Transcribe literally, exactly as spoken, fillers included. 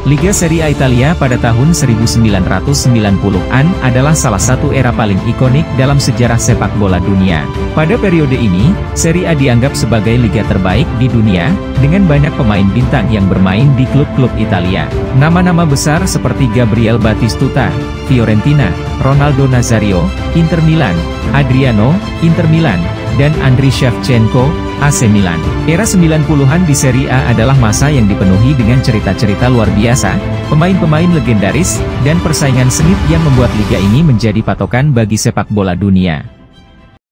Liga Serie A Italia pada tahun seribu sembilan ratus sembilan puluhan adalah salah satu era paling ikonik dalam sejarah sepak bola dunia. Pada periode ini, Serie A dianggap sebagai liga terbaik di dunia, dengan banyak pemain bintang yang bermain di klub-klub Italia. Nama-nama besar seperti Gabriel Batistuta, Fiorentina, Ronaldo Nazario, Inter Milan, Adriano, Inter Milan, dan Andriy Shevchenko, A C Milan. Era sembilan puluhan di Serie A adalah masa yang dipenuhi dengan cerita-cerita luar biasa, pemain-pemain legendaris, dan persaingan sengit yang membuat liga ini menjadi patokan bagi sepak bola dunia.